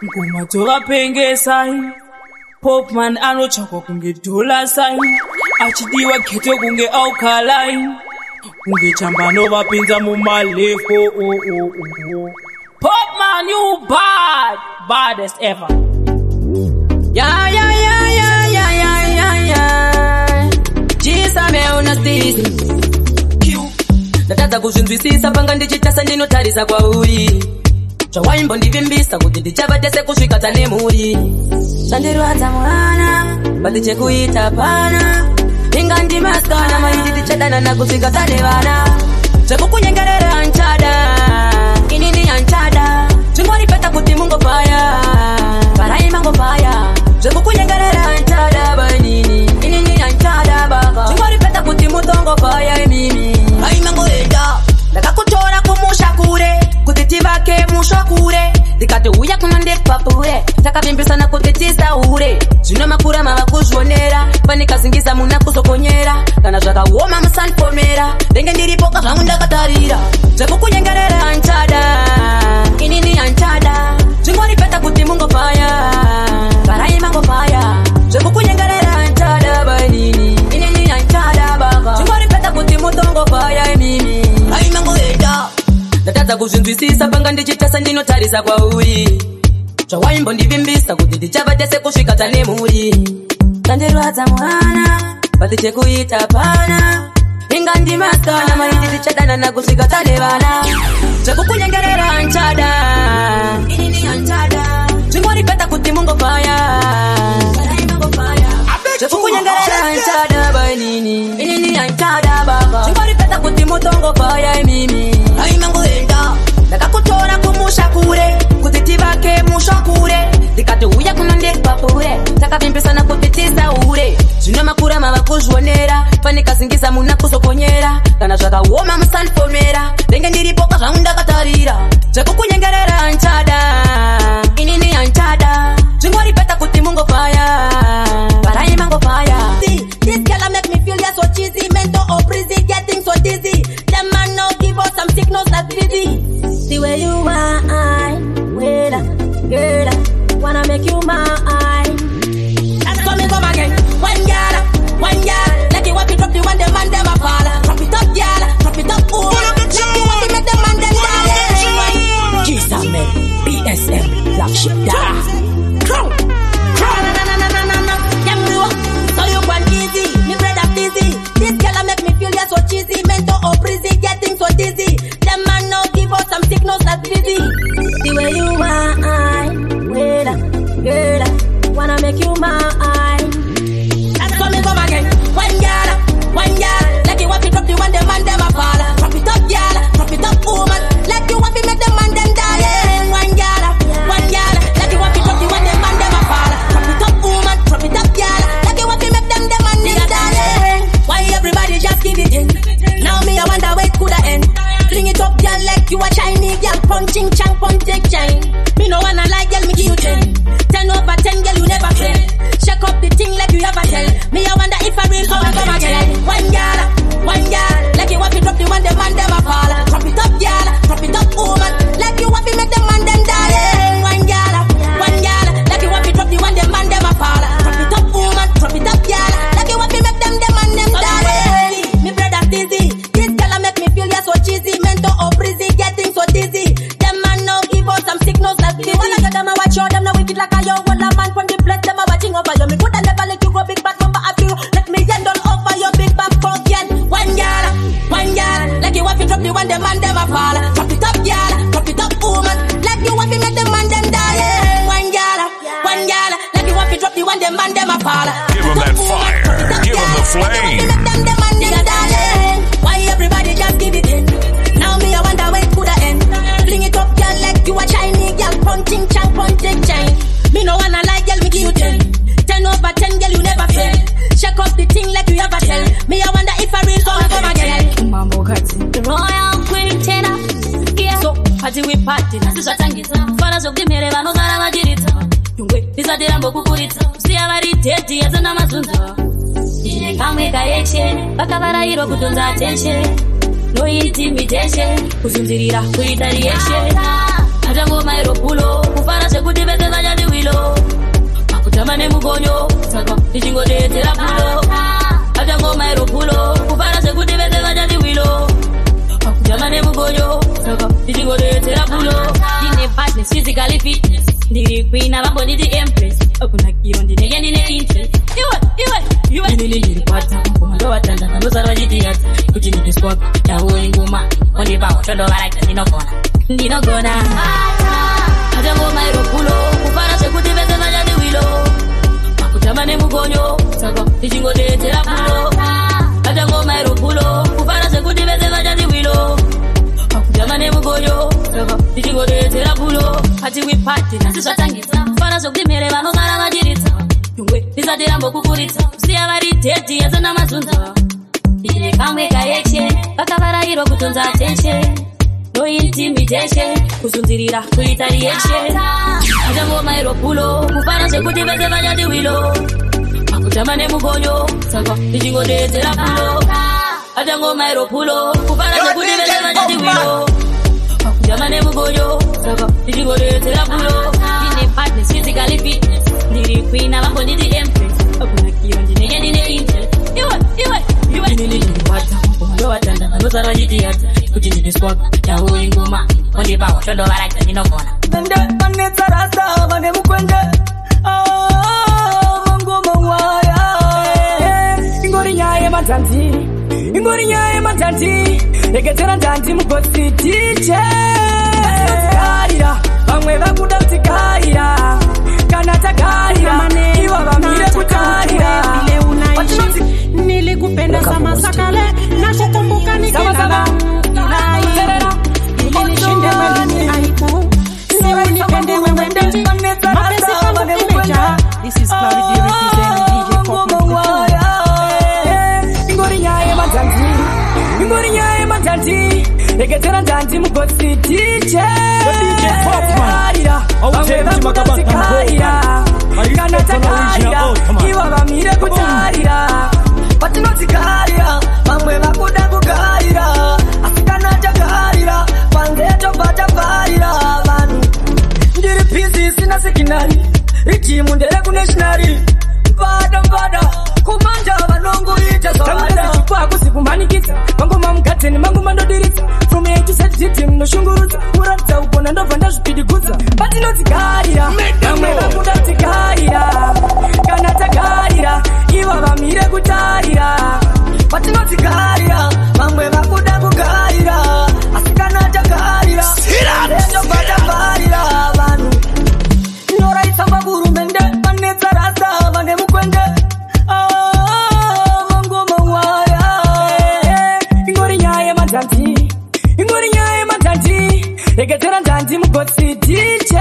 ngoma dzovapengesa Popman anotsvakwa kunge dollar sign achidiwa geto kunge alkaline kunge chambano vapinza mumalefo Popman, you baddest ever. Yeah. Jisame unastizi ndatadza kuzvinzwisisa panga ndichitasa ndinotarisa kwauri zvawaimbo ndivimbisa kuti ndichavatese kusvika tane muri chandirwadza mwana bati chekuita pana inga ndimaskana maiti tichadanana kusvika tane vana zvekukunyengerera anchada inini anchada zvingoripeta kuti mungopaya varai mangopaya zvekukunyengerera anchada banini inini anchada baba zvingoripeta kuti mutongopaya imimi ai mangoenda ndakakutora kumusha kure kuti tivake musha kure ndikati uya kunondipapure takavimbisana kuti tisaure zvino makura mava kuzvionera panikazingiza muna kuzokonyera kana zvakaoma musanfomera ndenge ndiripo kazvangu ndakatarira zvekukunyengerera anchada inini anchada zvingoripeta kuti mungopaya varai mangopaya zvekukunyengerera anchada banini inini anchada baba zvingoripeta kuti mutongopaya imimi ai mangoenda ndatadza kuzvinzwisisa panga ndichitasa ndinotarisa kwauri zvawaimbo ndivimbisa kuti ndichavatese kusvika tane muri tandirwadza mwana bati chekuita pana inga ndimaskana maiti tichadanana kusvika tane vana zvekukunyengerera anchada inini anchada zvingoripeta kuti mungopaya zvekukunyengerera anchada banini inini anchada baba zvingoripeta kuti mutongopaya imimi ai mangoenda ndakakutora kumusha kure kuti tivake musha kure ndikati uya kunondipapure takavimbisana kuti tisaure zvino makura mava kuzvionera panikazingiza muna kuzokonyera kana zvakaoma musanfomera ndenge ndiripo kazvangu ndakatarira zvekukunyengerera anchada inini anchada zvingoripeta kuti mungopaya varai mangopaya. This girl make me feel so cheesy, mental or breezy, getting so dizzy. Them man now give us some signals that's busy. The way you mine, wait up, girl, wanna make you mine. That's coming come again. One girl, like you want to drop the one, the man them a fall. Drop it up, girl, drop it up, oh. Like you want to make the man them die. Jisame, BSM, Black Ship, Crow. This girl make me feel so cheesy, mental or breezy, getting so dizzy. Them man now give us some signals that's busy. The way you mine, wait up, girl, wanna make you mine. That's coming come again. One girl, like you want to drop the one, the man them a fall. Drop it up, girl, drop it up, woman. Like you want to make the man them die. One girl, like you want to drop the one, the man them a fall. Drop it up, woman, drop it up, girl. Like you want to make them the man them die. Why everybody just give it in? Now me I wonder where it coulda end. Fling it up, girl, like you a Chinese girl, punching chang, punching chain. Me no wanna like girl, me give you 10. 10 over 10, girl, you never fail. Shake up the thing like you ever tell. Me I wonder if I real come again. One girl, like you want to drop the one, the man them a fall. Drop it up, girl, drop it up, woman. Like you want to make the man them die. One girl, like you want to drop the one, the man them a fall. Drop it up, woman, drop it up, girl. Like you want to make them the man them die. Me brother dizzy, this girl make me feel so cheesy, mental or breezy, getting so dizzy. Them man now give us some signals that they wanna get them a watch out, them now wicked like a yo. One a man from the place, them a watching over you. Me coulda never let you go big bad number after you. Let me end all over your big bad forget. One girl, like you want to drop the one, the man them a fall. Drop it up, girl, drop it up, woman. Like you want to make the man them die. One girl, like you want to drop the one, the man them a fall. Give him that fire, give him the flame. Why everybody just give it in? Now me I wonder where it coulda end. Fling it up, girl, like you a Chinese girl, punching chang, punching chain. Me no wanna like girl, me give you 10. 10 over 10, girl, you never fail. Shake up the thing like you ever tell. Me I wonder if I real come again. Mambo kati The Royal Queen Tena. Yeah. so party we party Nasi swatangita. Fara zokimere vanogara vachirita. yungwe Ndisatira mbokukurita. Siya vari tete yazana mazunzo. Ine kamwe kayeshe. Vakavarairo kutonza attention. No intimidation. Kuzunzirira kuita rieshe. Atango mairo pulo. Kufara sekuti vete partners, physically fitness. Ndiri queen abambonditi empress. Okuna kiro ndinenge ndine interest. Iwe ndiri kwata komando watanda ndosara vachitiyata kuti ndine swag yawo ingoma ondipawo chondovarakita ndinogona atangoma iropulo kufara sekuti vese vachati wilo pakutamba nemugonyo saka tichingodetera pulo atangoma iropulo kufara sekuti vese vachati wilo pakutamba nemugonyo saka tichingodetera pulo ati wipati nasi zvatangisa kufara sokutimhere vanogara vachiritsa yungwe ndisati rambokukuritsa siya vari dhedhi yasana mazunza ine kamwe kayekshe vakavarayirwa kutonza attention no intimidation kuzunzirira kuita reaction atangoma iropulo kufara sekuti vese vachati wilo pakutamba nemugonyo saka tichingodetera pulo atangoma iropulo kufara sekuti vese vachati wilo pakutamba nemugonyo saka tichingodetera pulo ine partners physically fitness ndiri queen abambonditi empress okuna kiro ndinenge ndine interest iwe ndiri kwata komando watanda ndosara vachitiyata kuti ndine swag yawo ingoma ondipawo chondovarakita ndinogona Ende panetsa rasta vane mukwende mangoma waya ingori nyaya matanti reketera ndanti mugosi tiche karira vamwe vakuda kutikarira kana takarira iwa vamire kutarira nilikupenda sama sakale nakukumbuka nikilala ili nishinde wewe aibu siwe nipende wewe ndeti mapesi kwangu imeja. This is Clarity representing DJ Popman. ingori nyaya matanti reketera ndanti mugosi tiche DJ Popman vamwe vakuda kutikarira kana takarira iwa vamire kutarira patinotikarira vamwe vakuda kukarira asikana takarira panzeto pataparira vanhu ndiri pizi sina sekinari rijimu nderekunationari mpada kumanja vanongoita zvavadakusikumanikiza mangoma mugateni mangoma ndodiritsa from A to Z diti munoshungurudza kuratidza ugona ndobva ndazvipidigudza patinotikarira vamwe vakuda kutikarira kana takarira iva vamire kutarira patinotikarira vamwe vakuda kukarira asikana takarira ndobvataparira vanhu inoraitsa mahurumende vanetsa rasta vane mukwende mangoma waya ingori nyaya matanti reketera ndanti mugosi tiche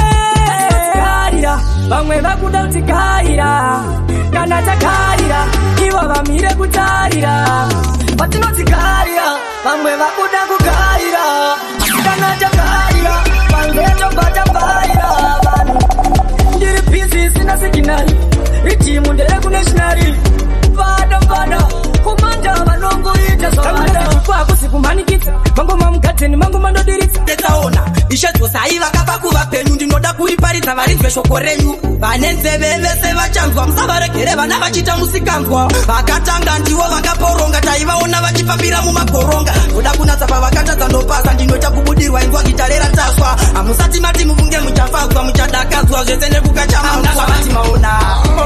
vamwe vakuda kutikarira kana takarira iva vamire kutarira patinotikarira vamwe vakuda kukarira asikana takarira panzeto pataparira vanhu ndiri pizi sina sekinari rijimu nderekunationari pada kumanja vanongoita zvavadakusikumanikiza mangoma mugateni mangoma ndodiritsa ndetsaona ishedzosai vakapa kuva penyu ndinoda kuriparidza varinzwe shoko renyu vane nzeve vese vachanzwa musavaregere vana vachita musikanzwa vakatanga ndivo vakaporonga taivaona vachifambira mumagoronga ndoda kunatsa pavakatadza ndopasa ndinoita kubudirwa inzwa gitarera taswa hamusati mati muvunge muchafadzwa muchadakadzwa zvese nekukachamaunaavati maona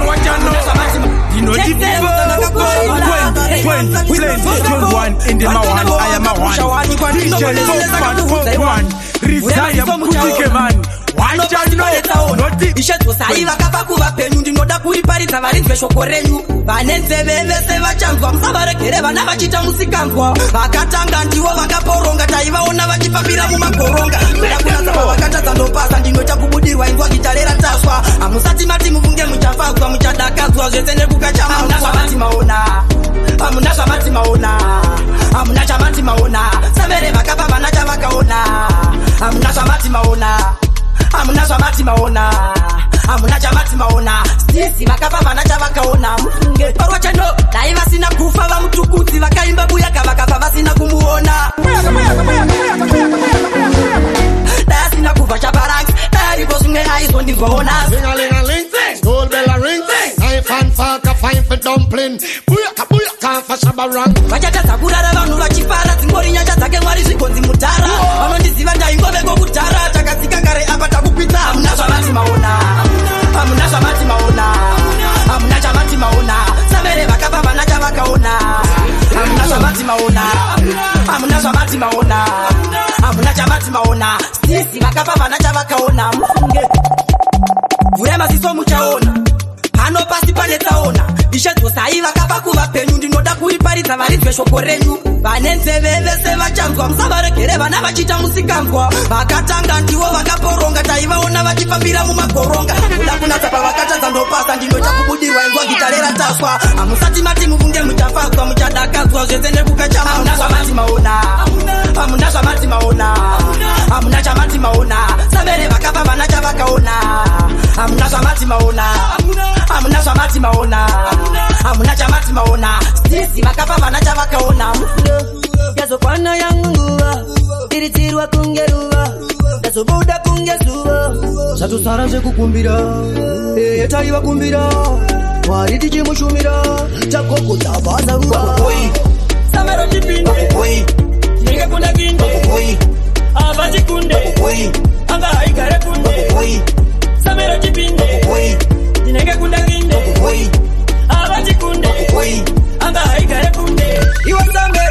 in the Mawan, I am Mawan. DJ Popman, Rizaya Mkutike man. ishedzosai vakapa kuva penyu ndinoda kuriparidza varinzwe shoko renyu vane nzeve vese vachanzwa musavaregere vana vachita musikanzwa vakatanga ndivo vakaporonga taivaona vachifambira mumagoronga ndoda kunatsa pavakatadza ndopasa ndinoita kubudirwa inzwa gitarera taswa hamusati mati muvunge muchafadzwa muchadakadzwa zvese nekukachamuna zvamati maona hamuna zvamati maona hamuna chamati maona savere vakapa vana chavakaona hamuna zvamati maona hamuna zvamati maona hamuna chamati maona stisi vakapa vana chavakaona mufunge parwa chano dai vasina kufa vamutukudzi vakaimba buyaka vakafa vasina kumuona dai asina kufa chaparaks dai aripo zvimwe aizondibvaona vachatadza kurara vanhu vachifara dzingori nyasha dzake mwari zvigonzi mudhara vanondiziva ndaingoveko kudhara takadzika kare apa sisi vakapa vana chavakaona mufunge vure maziso muchaona pano pasi pane tsaona ishedzosai vakapa kuvapenyu ndinoda kuriparidza varinzwe shoko renyu vane nzeve vese vachanzwa musavaregere vana vachiita musikanzwa vakatanga ndivo vakaporonga taivaona vachifambira mumagoronga kuda kunatsa pavakatadza ndopasa ndinoita kubudirwa inzwa gitarera taswa hamusati mati mufunge muchafadzwa muchadakadzwa zvese nekukachama hamuna zvamati maona hamuna zvamati maona hamuna chamati maona savere vakapa vana chavakaona hamuna zvamati maona hamuna zvamati maona hamuna chamati maona sisi vakapa vana chavakaona yazokwana yangu nguva iritirwa kunge ruva yazobuda kunge zuva zvatusara zvekukumbira taivakumbira mwari tichimushumira takokota basa ruva samaro chipinde tinenge kunda kinde avati kunde anga haigare kunde samaro chipinde tinenge kunda kinde avati kunde anga haigare kunde iwe samero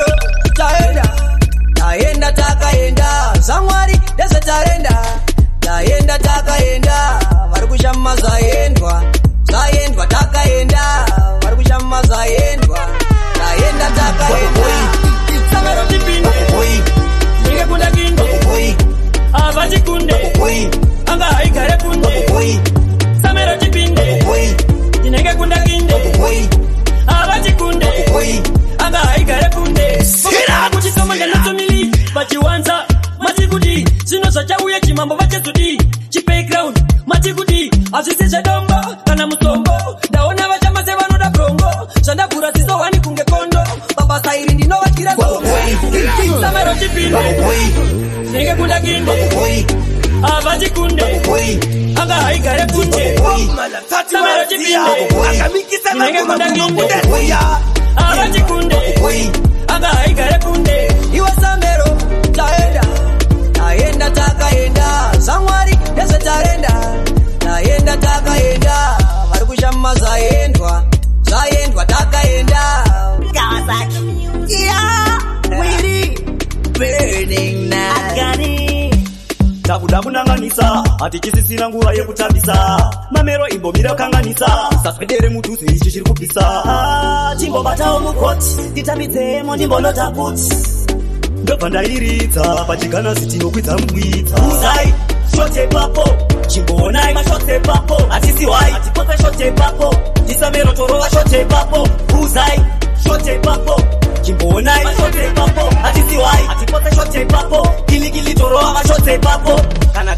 taenda takaenda zamwari ndezvetarenda taenda takaenda vari kushama zaendwa takaenda vari kushama zaendwa taenda takaenda samaro chipinde tinenge kunda kinde avati kunde anga haigare kunde samaro chipinde tinenge kunda kinde avati kunde anga haigare kunde kuchisoma ndanatomili vachiwanza matikuti zvino zvachauya chimambo vachezodi chiplayground matikuti hazvisi zvedombo kana musombo ndaona vachamase vanoda brongo zvandavhura ziso wani kunge kondo babasa iri ndinovatyira samero chipinde tinenge kunda kinde avati kunde anga haigare kunde samero chipinde tinenge kunda kinde avati kunde anga haigare kunde iwe samero taenda takaenda zamwari ndezvetarenda taenda takaenda vari kushama zaendwa takaenda Kawasaki. Yeah, wiri burning now. takuda kunanganisa hatichisisina nguva yekutambisa mamero imbomira kanganisa saswedere mudhuze ichi chiri kupisa chimbobatawo mukoti titambidzemo ndimbonota kuti ndobva ndairidza pachigana sitinokwidza mugwidza uzai shote papo chimboonai mashote papo hatisiwai hatipote shote papo tisamero torova shote papo uzai shote papo chimboonai mashote papo hatisiwai hatipote shote papo giligili torova mashote papo kana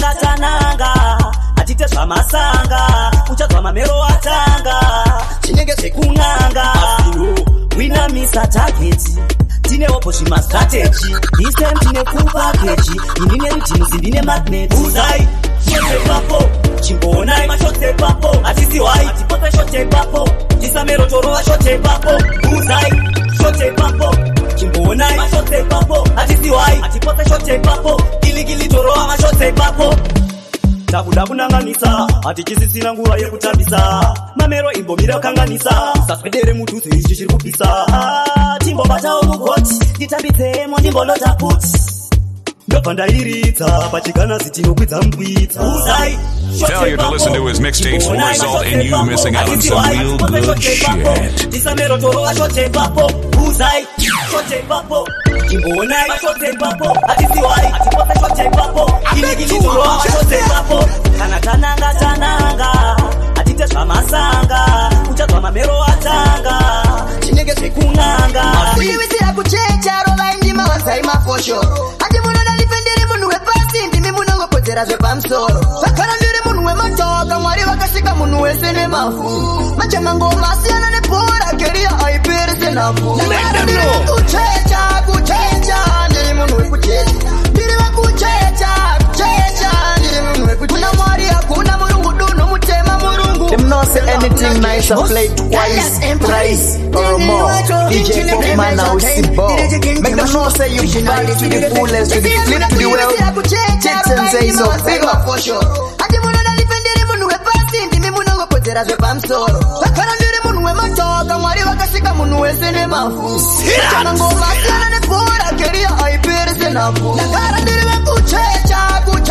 tananga hatite zvamasanga uchadzwa mamero atanga chinenge zvekun'anga asino winamisa tageti tinewopo zvimastrategy isem tine full package indine ridhimusi ndine magnet uzai shote papo chimboonai mashote papo hatisiwai hatipote shote papo tisamero torova shote papo uzai shote papo chimboonai mashote papo hatisiwai hatipote shote papo giligili torova mashote papo takuda kunanganisa hatichisisina nguva yekutambisa mamero imbomira kanganisa saswedere mudhuze ichi chiri kupisa timbobatawo mugoti titambidzemo ndimbonota kuti ndobva ndairidza pachigana sitinokwidza mugwidza uzai Failure to listen to his mixtapes will result in you missing out on some real good shit. tisamero torova shote papo uzai shote papo chimboonai mashote papo hatisiwai hatipote shote papo giligili torova mashote papo kana tananga hatite zvamasanga uchadzwa mamero atanga chinenge zvekun'anga Uyivisira kuchecha rova indima wazai mafosho ati munoda ndipendere munhu wepasi ndimi munongokodzera zvepamusoro vakara ndiri munhu wematoka mwari vakasika munhu wese nemafu machamangoma asiyana nebhora keriya haiperi senafu kuchecha ndiri munhu wekuchecha ndiri wekuchecha ndiri munhu wekuchecha kuna mwari hakuna murungu dunhu mutema murungu Them not say anything nice I play twice, thrice or more. DJ Popman now Simbo. Make them know say you body to the fullest, to the flip to the well. Chicks and say so big up for sure. Ati munoda ndipendere munhu wepasi ndimi munongokodzera zvepamusoro vakara ndiri munhu wematoka mwari vakasika munhu wese nemafu machamangoma asiyana nebhora keriya haiperi senafu ndagara ndiri wekuchecha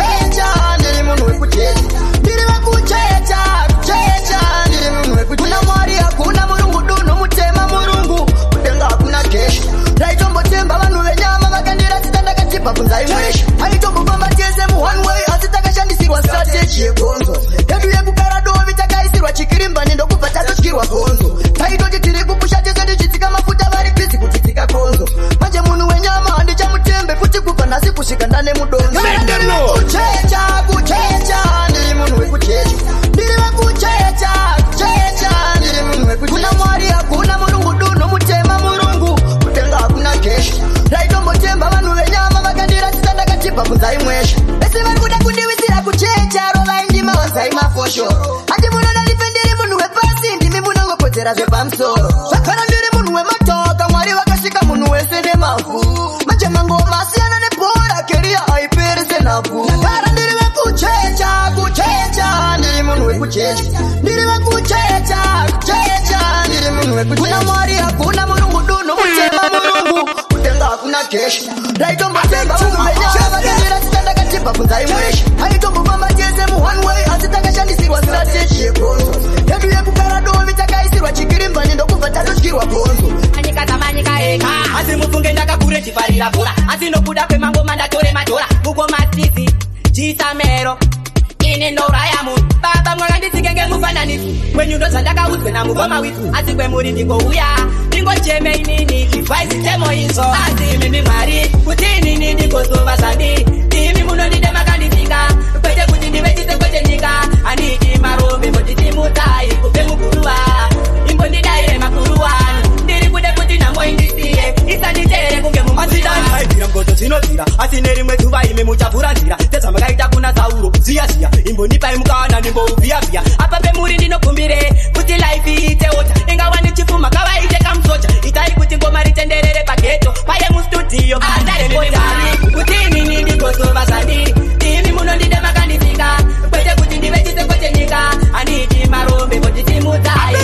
foshoro ati munana ndipendere munhu wepasi ndimi munongokodzera zvepamsoro zvakara ndiri munhu wematoka mwari vakasvika munhu wese nemafu majamangoma asiyana nebhora keriya haiperi senhafu ndagara ndiri wekuchecha kuchecha ndiri munhu wekuchecha ndiri wekuchecha kuchecha ndiri munhu wekuchecha kuna mwari hakuna murungu dunhu mutema murungu kutenga hakuna keshi ndaitombotemba vanhuvenyavadendera sitandakatibva kunzai mweshe aitombofamba tese muone way asi takashandisirwa strategy yegonzo yedu yekugara dovi takaisirwa chikirimbani ndokubva tatotyirwa gonzo manyika dzamanyika ega asi mufunge ndakakure chifarira bhora asi nokuda kwemangoma ndatore madhora uko masizi chisamero ine ndouraya munhu baba mwakanditsikenge mufananizi kwenyundo zvandakaudzwe namukoma witu asi kwemuri ndingouya ndingocheme inini ivaisitemo izo asi mimi mwari kuti inini ndingozova zvandiri imi munondide makanditsika kwete kuti ndive chisekwete nyika handiti marombe motiti mutai kubve muguruva imbondidaire makuru wanu ndiri kude kuti namboindisiye isanditere kunge mumasidaaiira ngoto dzinozira asi nerimwe dzuva imi muchavhura nzira dzedzamakaita kuna sauro ziyaziya imbonipai mukawana ndimbouvhiyavhiya apa pemuri ndinokumbire kuti laifi iite ota ingawani chipfuma kavaite kamusoja itai kuti ngoma ritenderere pageto paye mustudio andarekoari kuti inini ndigozova zvandiri imi munondide makanditsika kwete kuti ndive chisekwete nyika handiti marombe motiti mutai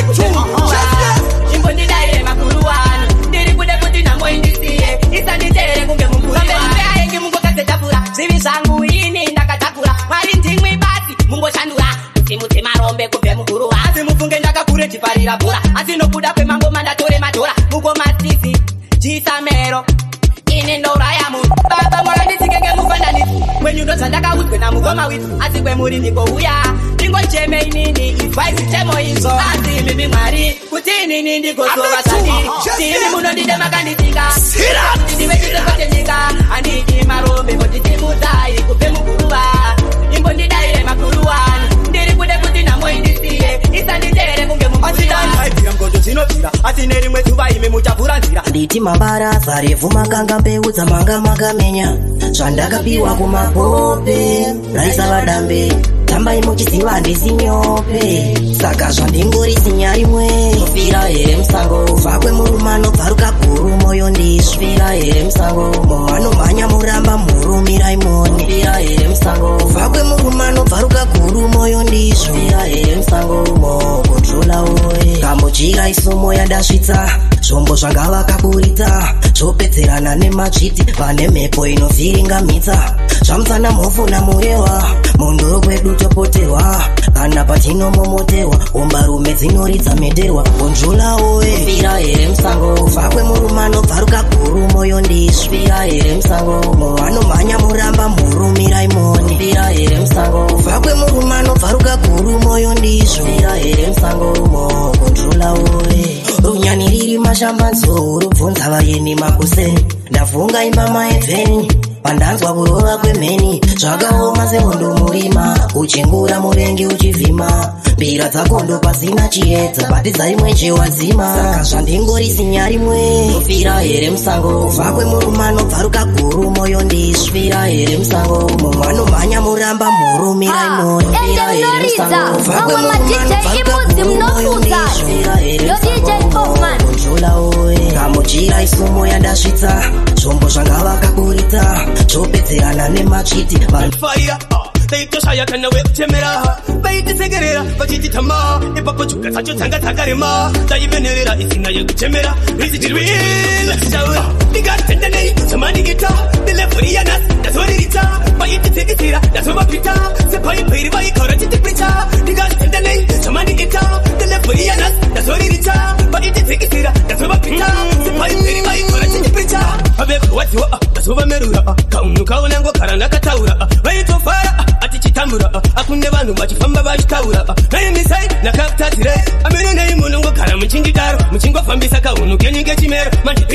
imbondidaire makuru wanu ndiri kude kuti namboindisiye isanditere kunge mumbuaengi mungokazedapura zvivi zvangu ini ndakatakura mwari ndimwi basi mungoshandura kuti mute marombe kubve muguruva asi mufunge ndakakure chifarira bhora asi nokuda kwemangoma ndatore madhora mukomasizi chisamero ine ndouraya munhu baba mwakanditsikenge mufananizi kwenyundo zvandakaudzwe namukoma witu asi kwemuri ndingouya ndingocheme inini ivaisitemo izo asi mimi mwari kuti inini ndigozova zvandiri timi munondide makanditsika ndive chisekwete nyika handiti marombe motiti mutai kubve muguruva imbondidaire makuru wanu ndiri kude kuti namboindisiye isanditere kunge mumasidaaiira ngoto dzinobvira asi nerimwe dzuva imi muchavhura nzira nditi mabaraza revu makanga mbeu dzamanga makamenya zvandakapiwa kumapope raisa vadambe tambai muchiziva handisi nyope saka zvandingorisi nyarimwe zvofira here musango vakwe murumano bvaruka guru moyo ndisvira here musango movanomhanya muramba murumirai moni svira here musango vakwe murumano bvaruka guru moyo ndisvira here musango mokontrolawoe kambochira isumo yandasvitsa zvombo zvanga vakaburita zvopedzerana nemadzviti vane mhepo inovhiringa mitsa zvamutsana mhofuna murewa mundu kwedu topoterwa kana patinomomoterwa ombarume dzinoridza mederwa konzvulawoe svira here musango vakwe murumano bvaruka guru moyo ndisvira here musango movanomhanya muramba murumirai moni svira here musango vakwe murumano bvaruka guru moyo ndisvira here musango mokontrolawoe runyani riri mashambanzo rubvunza vayeni makuse ndavhunga imba maevheni pandanzwa kurova kwemheni zvakaoma sehondo murima uchingura murengi uchivhima mbira dzakondo pasina chiedza batidzai mweche wadzima saka zvandingorisi nyarimwe ofira here musango vakwe murumano bvaruka guru moyo ndisvira here musango mumwanomhanya muramba murumirai moni fira here musango vakwe murumano bvaruka guru moyo ndisvira here musango kontrolawoe kamuchira isumo yandasvitsa zvombo zvanga vakaburita zvopedzerana nemadzviti vanfarira taitoshaya kana wekuchemera vaitisekerera vachititama ipapo chuka dzacho dzanga dzakarema taivenerera isina yekuchemera risitirwinachitaura ndingatendanei zvamaningita nelevhori yanasi ndazoririta vaititsekesera ndazovapita sepaipairi vaikaura chitipita ndingatendanei zvamaningita nelevhori yanasi ndazoririta vaititsekesera ndazovapita sepaipairi vaikaura chitipita vavekurwadziwa ndazovamerura kaunhu kaunangogara ndakataura vaitofara atichitambura akune vanhu vachifamba vachitaura naimisai nakakutadzire amene nei munongogara muchindidaro muchingofambisa kaunhu kenyu ngechimero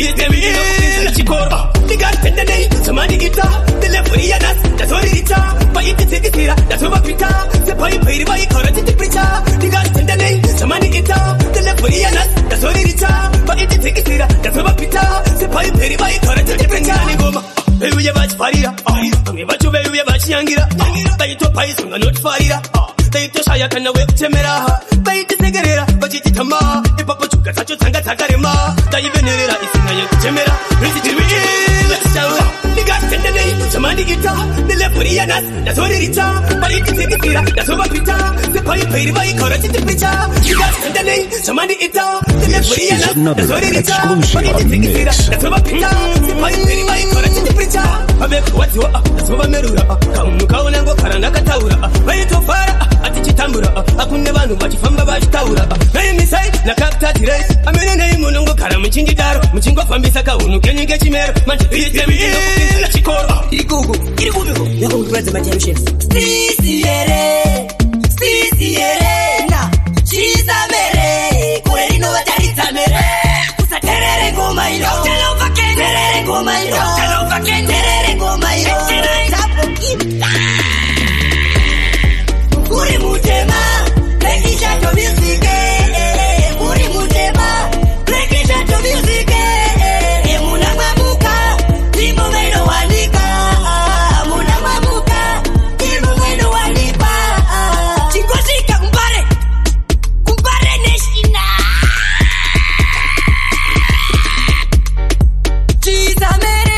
mandiichikoro ndingatendanei zvamandiita nelevhori yanasi ndazoririta vaititsekesera ndazovapita sepaipairi vaikaura chitipita ndingatendanei zvamandiita nelevhori yanasi ndazoririta vaititsekesera ndazovapita sepaipairi vaikaura chitipita ngoma veuye vachifarira vamwe vacho veuye vachiyangira vaitopaizonga notifarira taitoshaya kana we uchemera vaitisegerera vachititama ipapo chuka dzacho dzanga dzakarema taivenerera isina yekuchemera richitiwiilasaura ndingatendenei chamandiita nelevhuri nhasi ndazoririta vaititsekisira ndazovapita sepaipairi vaikara chitipicha ndingatendenei chamandiita nelevhuri nhasi ndazoririta vaititsekisira ndazovapita sepaipairi vaikara chitipicha vavekurwadziwa ndazovamerura kaunhu kaunango kara ndakataura vaitofara atichitambura akune vanhu vachifamba vachitaura naimisai nakaptatirei amenenei munongogara muchindidaro muchingofambisa kaunhu kenyu kechimero manjeitemiinokupinzira chikoro irikuku irikuviko yakukuradza matamships sisiyere na chizamere kure rinovataridza mere usaterere ngoma iro terere ngoma iro terere ngoma iro uri mutema rekishato music uri mutema rekishato music muna mamuka timbo meno wanika muna mamuka timbo meno wanika chikosika kumpare neshina chizamere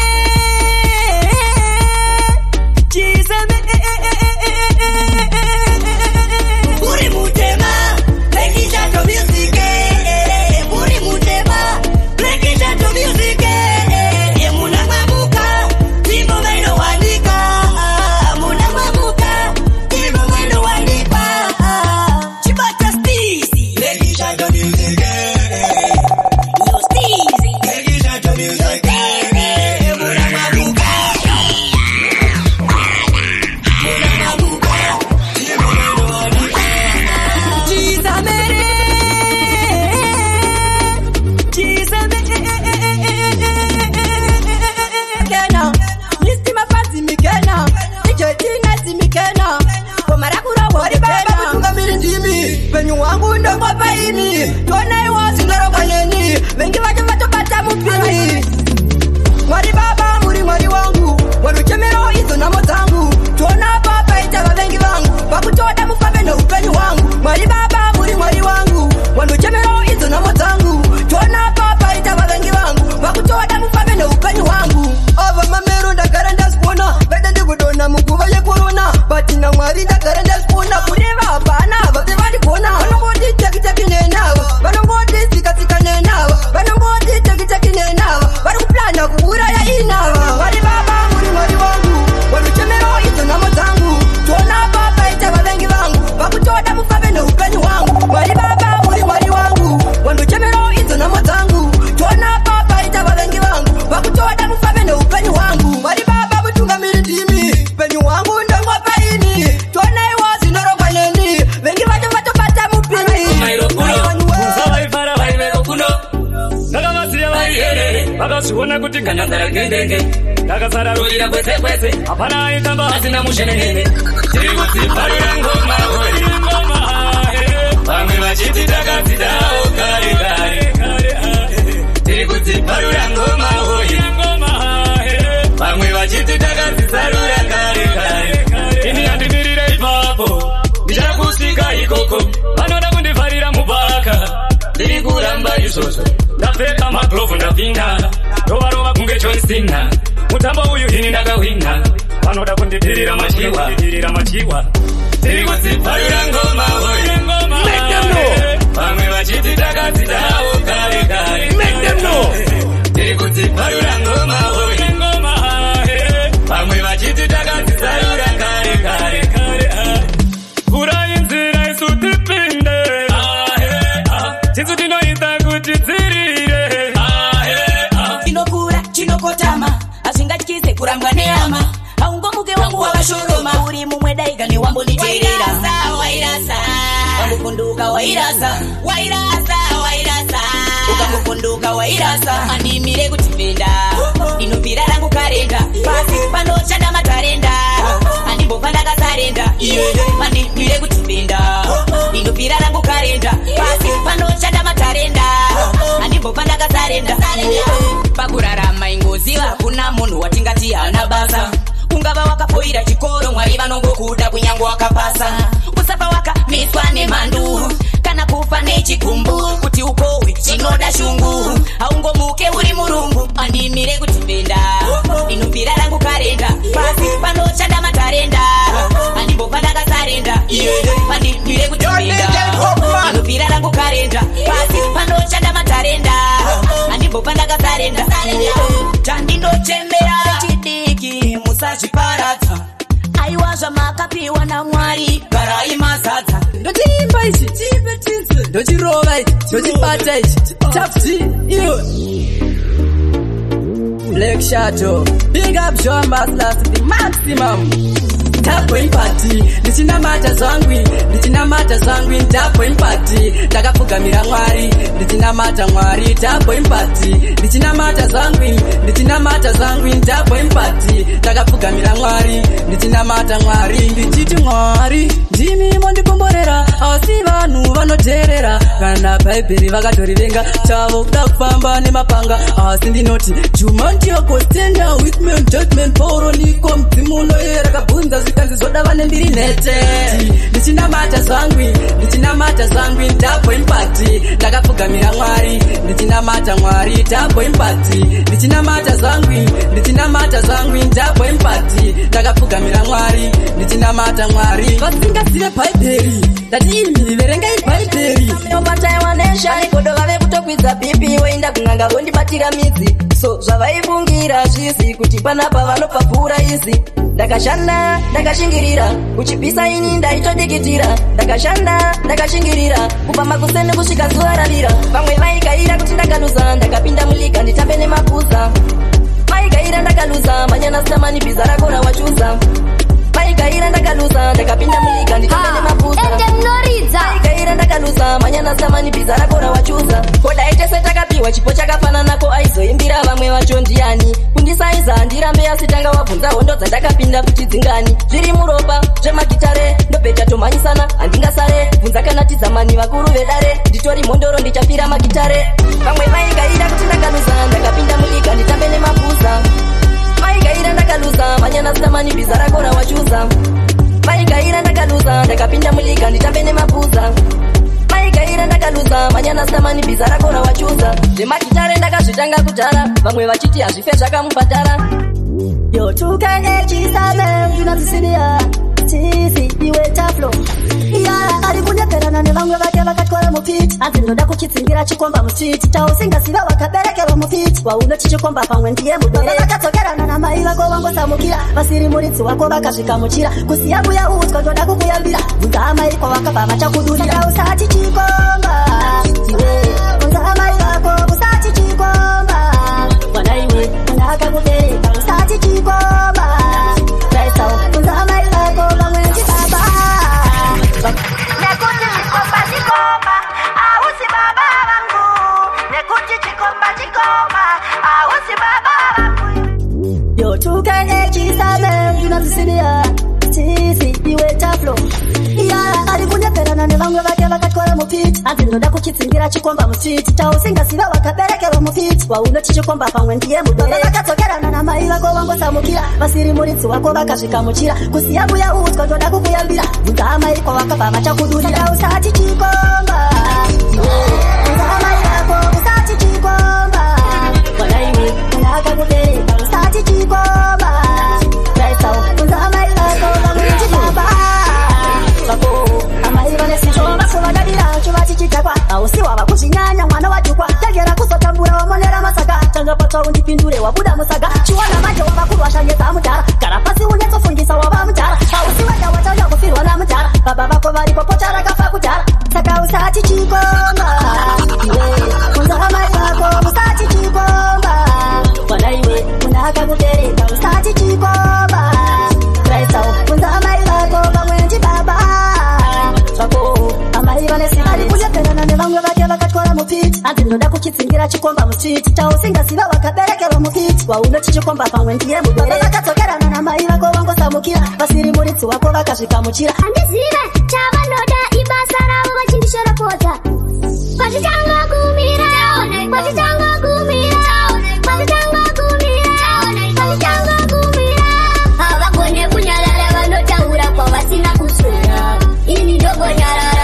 uri mutema rekishato music uri mutema rekishato music muna mamuka timbo meno wanika muna mamuka timbo meno wanika chibata stizi rekishato music yo stizi rekishato music muna mamuka penyu wangu ndongopaini tonaiwazindorokwaneni vengi vacho vatobata mupini mwari baba muri mwari wangu waruchemero idzo namo dzangu tona papa ita vavengi vangu vakutoda mufambe neupenyu hwangu mwari baba muri mwari wangu waruchemero idzo namo dzangu tona papa ita vavengi vangu vakutoda mufambe neupenyu hwangu ava mamero ndagara ndazikuona vede ndikudona munguva yekorona batina mwari ndagara ndazikuona kune vapana vave vandikona vanongoti tekiteki nenava vanongoti tsikasika nenava vanongoti tekiteki nenava vari kuplana kuuraya inava vari baba muri mwari wangu waruchemero idzo namo dzangu tona papa ita vavengi vangu vakutoda mufambe neupenyu hwangu mwari baba muri mwari wangu waruchemero idzo namo dzangu tona papa ita vavengi vangu vakutoda mufambe neupenyu hwangu mwari baba mutungamiri ndimi penyu hwangu ndongopaini tonaiwa zinorokwaneni vengi vacho vatobata mupini vakazviona kuti ganyandara gendenge ndakasararurira kwese kwese hapana aitamba asina mushenenene tiri kudziparira ngoma vamwe vachiti takadzidawo kare kare tiri kudziparira ngoma vamwe vachiti takadzisarura kare kare ini handimirire ipapo ndichakusvika ikoko vanoda kundivharira mubhaka ndiri kuramba izvozvo ndapfeka maglovhu ndapinda rovarova kunge John Cena mutambo uyu ini ndakahwina vanoda kundidirira machiwa tiri kudziparira ngoma vamwe vachiti takadzidawo kare kare tiri kudziparira ngoma vamwe vachiti takadzisarura kare kare kurai nzira isu tipinde tisu tinoita kuti dzirire chinokura chinokotama hazvingatyize kurambwa nehama haungomuke wangu wavashoroma uri mumwe daiga newambonditeerera ukamupunduka wairasa handimire kutipenda inopira rangu karenda pasi panoshanda matarenda handimbobva ndakasarenda handimire kutipenda inopira rangu karenda pasi panoshanda matarenda handimbobva ndakasarenda pakurarama ingoziva kuna munhu watingati hana basa ungava wakapoira chikoro mwari vanongokuda kunyange wakapasa usafa kubviswa nemhandu kana kufa nechikumbu kuti ukohwe chinoda shungu haungomuke uri murungu andimire kutipenda inobvira rangu karenda pasi panoshanda matarenda handimbobva ndakasarenda pandimire kutipenda inobvira rangu karenda pasi panoshanda matarenda handimbobva ndakasarenda tandindochembera chidiki musazviparadza aiwa zvamakapiwa namwari garai mazadza ndotiimba ichi tiimbe tinze ndochirova ichi ndochibata ichi tafuti iwe Black Shadow big up Joambas last the maximum Tapo impati ndichinamata zangwi tapo impati ndakafugamira mwari ndichinamata mwari tapo impati ndichinamata zangwi tapo impati ndakafugamira mwari ndichinamata mwari ndichiti mwari ndimimo ndikomborera asi vanhu vanoteerera kana bhaibheri vakatorivenga chavo kuda kufamba nemapanga asi ndinoti Juma ndiyoko stand with me on judgment poro niko mdzimu unoyera kabvunza zvikanzi zvoda vane mbiri nhete ndichinamata zangwi tapo impati ndakafugamira mwari ndichinamata mwari tapo impati ndichinamata zangwi tapo impati ndakafugamira mwari ndichinamata mwari vasingazive bhaibheri ndati imi verengai bhaibheri nobataiwanesha godo vave kutokwidza bp woinda kun'anga vondibatira midzi so zvavaivungira zvizi kuti panapa vanopapura izi ndakashanda ndakashingirira kuchipisa ini ndaitodikitira ndakashanda ndakashingirira kubva makuseni kusvika zuva ravira vamwe vaikaira kuti ndakaluza ndakapinda mulika nditambe nemakuza vaikaira ndakaluza manyanasamani bhiza rakora wachuza vaikaira ndakaluza ndakapinda mulika nditambe nemakuza vaikaira ndakaluza manyanasamani bhiza rakora wachuza kodaitese takapiwa chipo chakafananako aizoimbira vamwe vacho ndiani kundisaiza ndirambe asi tanga wabvunza hondo dzandakapinda kuti dzingani zviri muropa zvemagitare ndobheta tomhanyisana handingasare bvunza kana tidzamani vakuru vedare nditori mhondoro ndichapira magitare vamwe vaikaira kuti ndakaluza ndakapinda mulika nditambe nemakuza vaikaira ndakaluza manyanasamani bhiza rakora wachuza vaikaira ndakaluza ndakapinda mulika nditambe nemakuza vaikaira ndakaluza manyanasamani bhiza rakora wachuza zvemagitare ndakazvitanga kudhara vamwe vachiti hazvife zvakamubhadhara yotukaiechisame ndinazisinia tizi iwe taflo iya ari kunyeperana nevamwe vake vakatwara mufiti hanzi ndinoda kuchitsingira chikomba musiti tausingasiva wakaberekerwa mufiti waunoti chikomba pamwe ndiye mudore vakadzokerana namai vako vangosamukira vasiri muridzi wako vakazvikamuchira kusiya kuya utwa ndoda kukuyambira bvunza amai kwavakabva vachakudurira usati chikomba bvunza amai vako usati chikomba mwana iwe mwana akakubereka usati chikomba raisao bvunza amai vako vamwe ndibaba nekuti chikomba chikomba ausi baba vangu nekuti chikomba chikomba ausi baba vangu yotukaiechisame ndinazisinia tizi iwe taflo iya ari kunyeperana nevamwe vake vakatwara mufiti hanzi ndinoda kuchitsingira chikomba musiti tausingasiva wakaberekerwa mufiti waunoti chikomba pamwe ndiye mudore vakadzokerana namai vako vangosamukira vasiri muridzi wako vakazvikamuchira kusiya kuya utwa ndoda kukuyambira bvunza amai kwavakabva vachakudurira usati chikomba bvunza amai vako usati chikomba mwana iwe mwana akakubereka usati chikomba raisao bvunza amai vako vamwe ndibaba vako amai vanesichomba kuvadadira chuvati chitakwa ausiwa vakuzvinyanya mwana watukwa tegera kuzotambura wamonera masaka tanga patsva undipindure wabuda musaga chiwana manje wavakurwa shanyedza mudhara gara pasi unetsofungisa wava mudhara ausiwada watauya kufirwa namudhara baba vako varipo pota rakafa kudhara saka usati chikomba bvunza amai vako usati chikomba mwana iwe muna akakubereka usati chikomba raisao bvunza amai vako vamwe ndibaba zvako amai vanesimari kunyeperana nevamwe vake vakatwara mufiti hanzi ndinoda kuchitsingira chikomba musiti tausingasiva wakaberekerwa mufiti waunoti chikomba pamwe ndiye mudore vakadzokerana namai vako vangosamukira vasiri muridzi wako vakazvikamuchira handizive chavanoda ibasa ravo vachindishoropodza vachitanga kumira havagone kunyarara vanotaura kwavasina kuswera ini ndogonyarara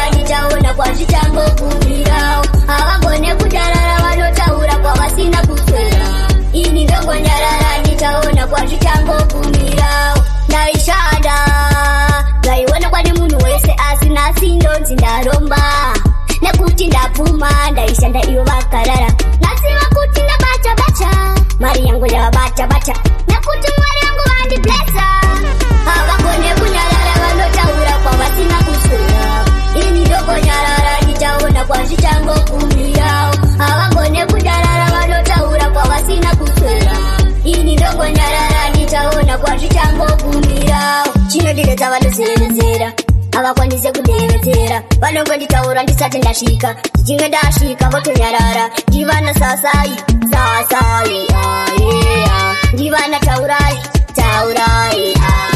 ndapedza vanozerevedzera havakwanise kundiyevedzera vanongonditaura ndisati ndasvika ndichinge ndasvika votonyarara ndivana sasai sasai ndivana taurai taurai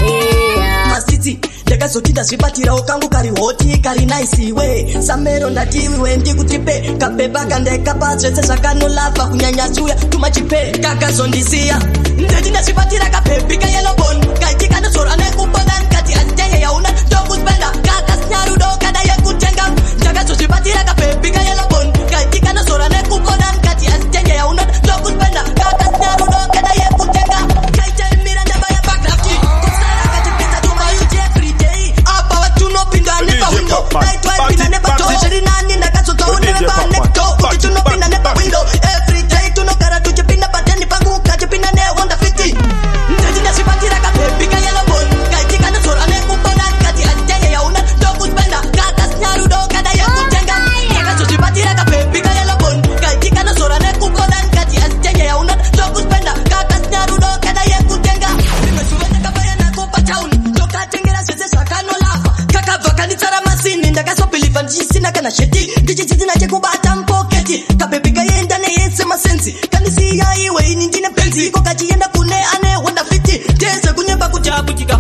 masiti ndakazoti ndazvibatirawo kangu kari hoti kari naisiwe samero ndatiwiwe ndikutipe kapepa kandaikapa zvese zvakanolapa kunyanya chuya tumachipe kakazondisiya ndeti ndazvibatira kapepi kayelobon kaiti kanozora nekupodan kati azitenge yauna ndokuspenda kakasinarudo kada yekutenga ndakazozvibatira kapepi kayelobon kaiti kanozora nekupodan kati azitenge yauna ndokuspenda kakasinarudo kada yekutenga kaitaimira ndaba yabakrafti kusara katipinza tumayuti everyday apa watunopinda nepa window night wapinda nepa door zvirinani ndakazotsauneva neto kuti tunopinda nepa window everyday tunogara tuchipinda pateni pangu kachipinda nehonda 50 ndeti ndazvibatira kapepi kayelobon kaiti kanozora nekupona kati azitenge yauna ndokuspenda kakasinarudo kada yekutenga ndakazozvibatira kapepi kayelobon kaiti kanozora nekupona kati azitenge yauna ndokuspenda kakasinarudo kada yekutenga rimwe zuva ndakabaya nako patown ndokatengera zvese zvakanolapa kakabva kanditsara masini ndakazobhilivha ndichisina kana sheti ndichichitina chekubata mupoketi kapepi kaenda neyese masenzi kandisiya iwe ini ndine penzi iko kachienda kune ane honda 50 tese kunyemba kuti akutika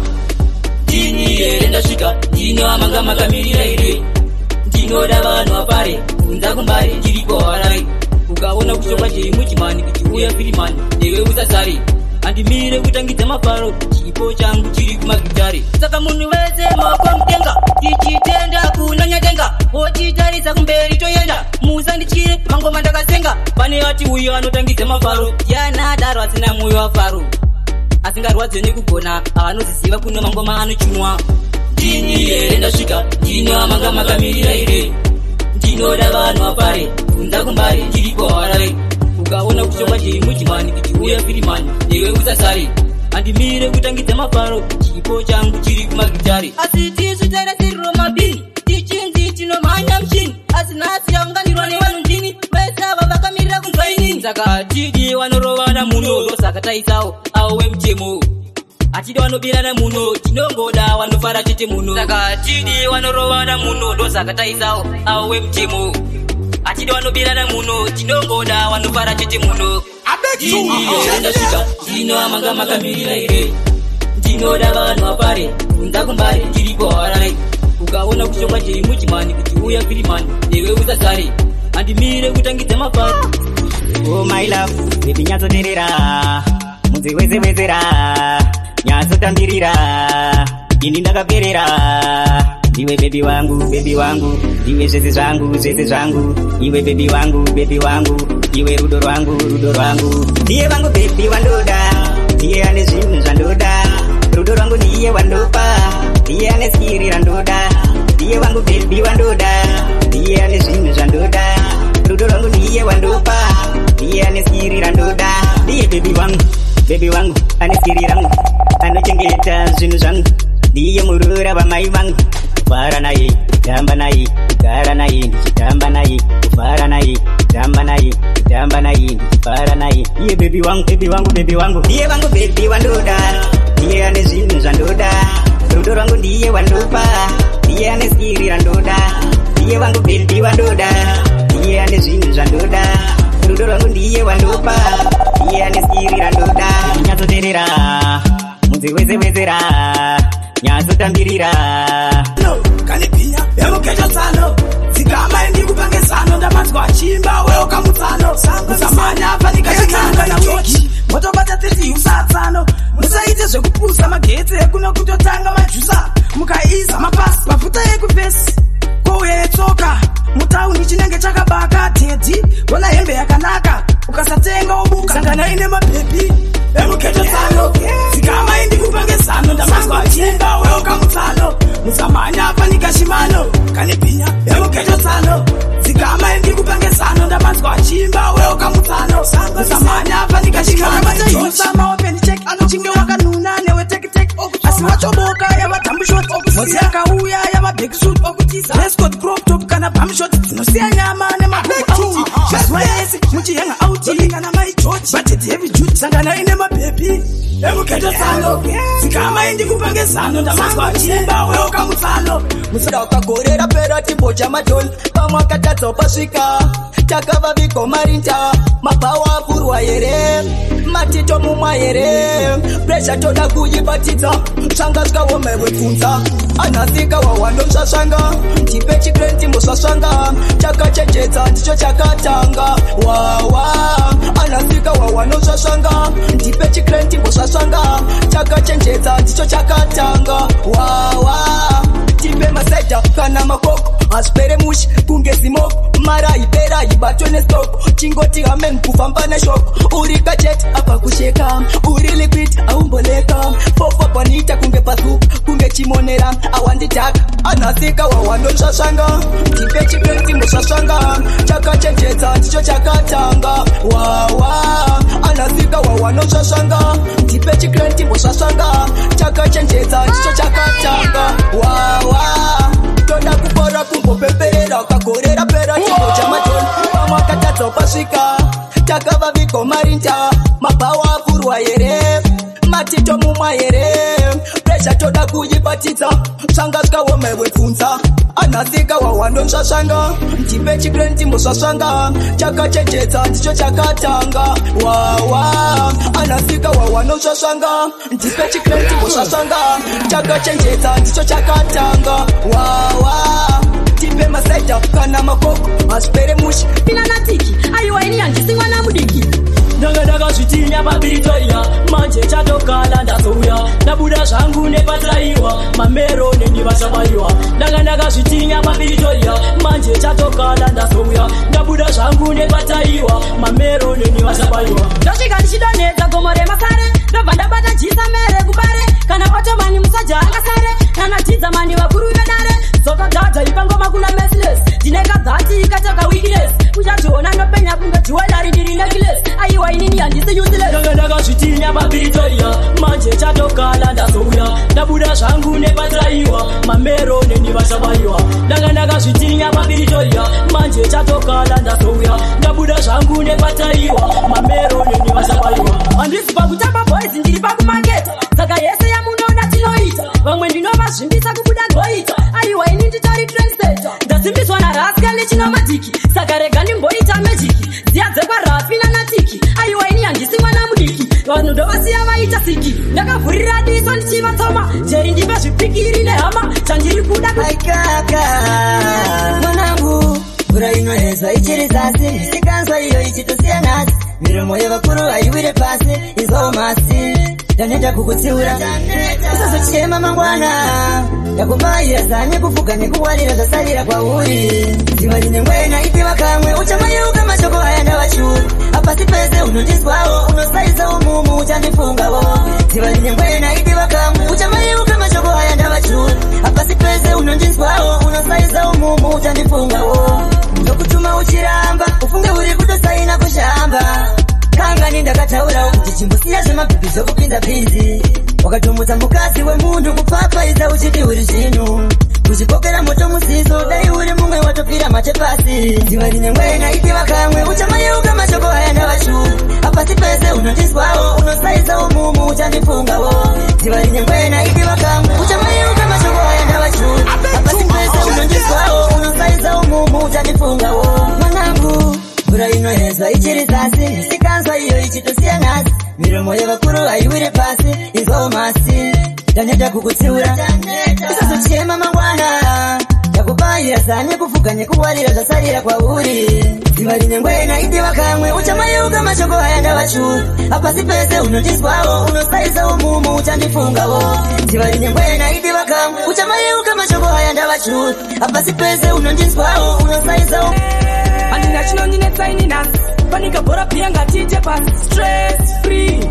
ndini here ndasvika ndino amanga makamirira ire ndinoda vanhu vapare kunza kumbari ndiripo harai ukaona kushokwa chiri muchimani kuchiuya firimani newe usasari handimire kutangidza mafaro chipo changu chiri kumagitari saka munhu wese maoko mutenga tichitenda kunanyatenga wotitarisa kumberi toenda musandityire mangoma ndakasenga pane vati uyo anotangidza mafaro yanadaro asina mwoyo wafaro asingarwadze nekugona avanoziziva kuno mangoma anochunwa ndini here ndasvika ndino amanga makamirira ire ndinoda vanhu vapare kunza kumbari ndiripo harare ukaona kushokwa chiri muchimani kuchiuya firimani newe usasari handimire kutangidza mafaro chipo changu chiri kumagitari asi tisu tairasiriro mabhini tichinzi tinomhanya muchini asi nhasi yaunganirwa nevanhu ndini vese ava vakamirira kunzwa inini saka tidi vanorovana muno ndosaka taisawo avo wemutemo atidi vanobirana muno tinongoda vanofara chete muno saka tidi vanorovana muno ndosaka taisawo avo wemutemo atidi vanobirana muno tinongoda vanofara chete muno ndasvika ndino amanga makamirira ire ndinoda vanhu vapare kunza kumbari ndiripo harai ukaona kushokwa chiri muchimani kuchiuya firimani newe usasari handimire kutangidza mafaro oh my love baby nyatsoterera munzi wese wezera nyatsotambirira ini ndakaperera ndiwe bebi wangu ndiwe zvese zvangu iwe bebi wangu iwe rudo rwangu ndiye vangu bebi wandoda ndiye ane zvinhu zvandoda rudo rwangu ndiye wandopa ndiye ane skiri randoda ndiye vangu bebi wandoda ndiye ane zvinhu zvandoda rudo rwangu ndiye wandopa ndiye ane skiri randoda ndiye bebi wangu ane skiri rangu anochengeta zvinhu zvangu ndiye murura vamai vangu kufara naye kutamba naye kugara naye ndichitamba naye kufara naye kutamba naye kutamba naye ndichifara naye iye bebi wangu ndiye vangu bebi wandoda ndiye ane zvinhu zvandoda rudo rwangu ndiye wandopa ndiye ane skiri randoda ndiye vangu bebi wandoda ndiye ane zvinhu zvandoda rudo rwangu ndiye wandopa ndiye ane skiri randoda nyatsoterera munzi wese wezera nyatsotambirira kanipinya yamuketa tsano zigama ndikupange sano ndamanzwa achimba wewe kamutsano musamanya apa nikachikanga na wiki motobata teti usatsano musaite zvekupusa magetsi ekuno kutotanga majusa mukaiza mapasi mafuta ekupesi kouya yetsoka mutauni chinenge chakabaka tedhi wona hembe yakanaka ukasatenga obuka sangana ine mabhebi emuketa tsano zigama ndikupange sano ndamanzwa achimba wewe kamutsano musamanya apa nikashimano kanipinya emuketa tsano zigama ndikupange sano ndamanzwa achimba wewe kamutsano musamanya apa nikashimano sama open check anochinge wakanuna newe tek tek asi wachoboka yavatambushoti mozi yakauya yama big suit okutiza dress code crop top kana bum shot zinosiya nyama nemabuku auti zvazwayesi muchihenga auti kana maijoji budget heavy duty sangana ine mabhebi emuketo sano zikama indi kupange zano ndamazwa chimba wewe kamutsano musada wakagorera pera tipo chamadol pamwe akatadza upasvika takava viko marinta mapawa apurwa here matito mumwa here presha toda kuyibatidza svanga zvikaomaiwe pfunza anhasika wawandomsvasvanga ndipe chikrenti mosvasvanga chakachenjedza ndicho chakatanga wawa anhasika wawandomsvasvanga ndipe chikrenti mosvasvanga chakachenjedza ndicho chakatanga wawa tipe maseta kana makoko asipere mushi kunge zimoko mara ipera ibatwe nestoko chingoti amen kufamba neshoko uri kacheti apa kusheka uri liquid aumboleka fofo panita kunge pasuka kunge chimonera awanditaka anhasika wawandomsvasvanga tipe chikrenti mosvasvanga chakachenjedza ndicho chakatanga wawa anhasika wawandomsvasvanga tipe chikrenti mosvasvanga chakachenjedza ndicho chakatanga wawa toda kupora kumbopeperera ukagorera pera chimbo chamatoni pamwe akatadza upasvika takava viko marinta mapawa apurwa here matito mumwa here presha toda kuyibatidza svanga zvikaomaiwe pfunza anhasika wawandomsvasvanga ndipe chikrenti mosvasvanga chakachenjedza ndicho chakatanga wawa anhasika wawandomsvasvanga ndipe chikrenti mosvasvanga chakachenjedza ndicho chakatanga wawa tipe maseta kana makoko asipere mushi pina natiki aiwaini handisingwa namudiki ndakazvitinya papiritoya manje chatokala ndazouya ndabuda zvangu nepatsaiwa mamero nendivashavaiwa ndakazvitinya papiritoya manje chatokala ndazouya ndabuda zvangu nepataiwa mamero nendivashavaiwa ndosvika ndichidonedza gomo remasare ndobva ndabata jisa mere kubare kana patomani musaja angasare nanatidza mani vakuru vedare zokadhadha ipangoma kuna mesles ndine kadzati ikatoka weakness uchazviona ndopenya kunge jewelari ndiri necklace aiwa inini handisi useless ndakazvitinya papiritoya manje chatokala ndazouya ndabuda zvangu nepatsaiwa mamero nendivashavaiwa ndakazvitinya papiritoya manje chatokala ndazouya ndabuda zvangu nepataiwa mamero nendivashavaiwa handisi pakutamba boys ndiri pakumaketa saka yese yamunoona tinoita vamwe ndinovazvimbisa kubuda goita aiwa ini nditori trendsetter ndasimbiswa naraskali chinomatiki saka rega ndimboita mejiki ziya dzekwarafina natiki aiwa ini handisi mwana mudiki vanhu ndovasiya vaita siki ndakavhurira diso ndichivatsoma jeri ndipe zvipikiri nehama chandiri kuda aikaka mwanangu mvura inohezwa ichiri zasi ndisikanzwa iyo ichitosiya nhasi miromo yevakuru haiwire pasi izomasi ndaneta kukutsiura usazochema mangwana ndakubaira zanye kufuga nekuwarira zasarira kwauri ziva rine mwena ipiva kamwe uchamayeuka mashoko aya ndavachuri apasi pese unondiswawo unosaiza umumu uchandifungawo ziva rine mwena ipiva kamwe uchamayeuka mashoko aya ndavachuri apasi pese unondiswawo unosaiza umumu uchandifungawo ndokutuma uchiramba ufunge uri kutosaina kushamba kangani ndakataura kuti chimbosiya zvemabhibhi zvokupinza pinzi wakatomutsa mukazi wemunhu kupfapfaidza uchiti uri zvinhu kuzvikokera moto musiso dai uri mumwe watopfira mate pasi ziva rine mwena ipiva kamwe uchamayeuka mashoko aya ndavashuru apasi pese unondiswawo unosaiza umumu uchandifungawo ziva rine mwena ipiva kamwe uchamayeuka mashoko aya ndavashuru apasi pese unondiswawo unosaiza umumu uchandifungawo mwanangu mvura inohezwa ichiri zasi ndisikanzwa iyo ichitosiya nhasi miromo yevakuru haiwire pasi izomasi ndaneta kukutsiura usazochema mangwana ndakubaira zanye kufuga nekuwarira zvasarira kwauri ziva rine ngwena ipiva kamwe uchamayeuka mashoko aya ndavachuru apasi pese unondiswawo unosaiza umumu uchandifungawo ziva rine ngwena ipiva kamwe uchamayeuka mashoko aya ndavachuru apasi pese unondiswawo unosaiza handina chinondinetsaininas panika bhora pia ngatite pasi stress free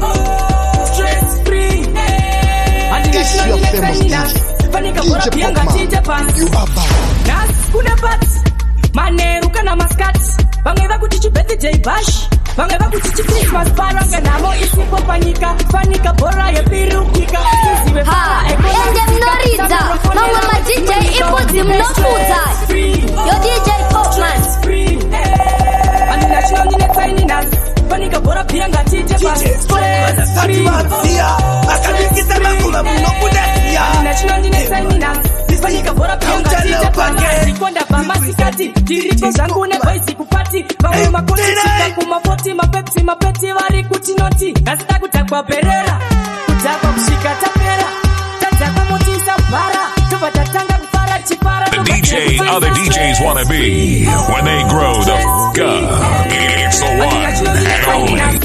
handina chinondinetsaininas panika bhora pia ngatite pasi nas kuna pati manheru kana maskati vamwe vakuti birthday bash, vamwe vakuti Christmas paranga namo isipo panyika, fanika bora yepirukika. Ha, endemnoridza, mamwe ma DJ ibudzi mnofudza. Yo DJ Popman. Andina chino ndine tiny nas, fanika bora pia ngatite bas. Akabikisa makula munokudasia. Andina chino ndine tiny nas, fanika bora pia ngatite bas. Ndikonda pamasikati, diriko zangu ne voice kupati. Vamwe makoti chika kumafoti, mapepsi vari kuti noti. Nasita kutakwa perera, kutakwa kushika tapera. The DJ other DJs want to be when they grow the f*** up. It's the one and only.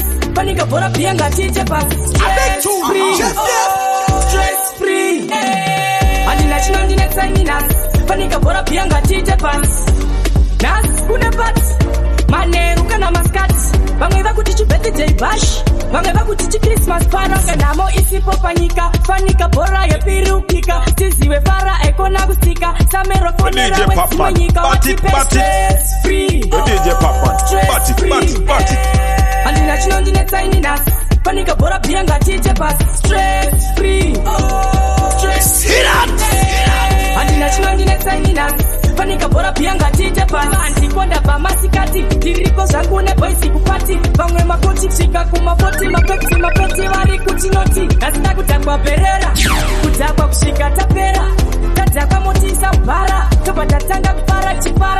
Stress free. Andina ndine tiny nas, fanika bora pia ngatite pass. Nas kune pat, maneru kana maskat. Vamwe vakuti birthday bash, vamwe vakuti Christmas paranga namo isipo panyika, fanika bora yepirukika. Tiziwe fara ekona kutika, samero fonera wesimanyika. Party. Stress free. DJ Popman. Party. Andina chino ndine tiny nas, fanika bora pia ngatite pass. Stress free. Stress Andina chino ndine tiny nas, fanika bora pia ngatite pass. Ndikonda pamasikati, diriko zangu ne voice kupati. Vamwe makoti chika kumafoti, mapepsi vari kuti noti. Nasita kutakwa perera, kutakwa kushika tapera. Tatakwa motisa mpara, topa tatanga kupara chipara.